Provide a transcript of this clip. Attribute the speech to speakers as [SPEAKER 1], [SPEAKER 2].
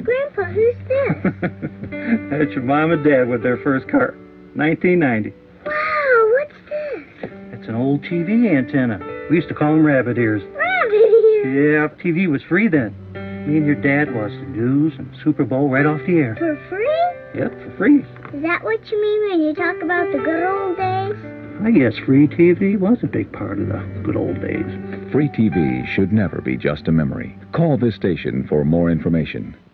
[SPEAKER 1] Grandpa, who's this?
[SPEAKER 2] That's your mom and dad with their first car. 1990.
[SPEAKER 1] Wow, what's this?
[SPEAKER 2] It's an old TV antenna. We used to call them rabbit ears.
[SPEAKER 1] Rabbit ears?
[SPEAKER 2] Yeah, TV was free then. Me and your dad watched the news and Super Bowl right off the air.
[SPEAKER 1] For free?
[SPEAKER 2] Yep, for free.
[SPEAKER 1] Is that what you mean when you talk about the good old days?
[SPEAKER 2] I guess free TV was a big part of the good old days.
[SPEAKER 3] Free TV should never be just a memory. Call this station for more information.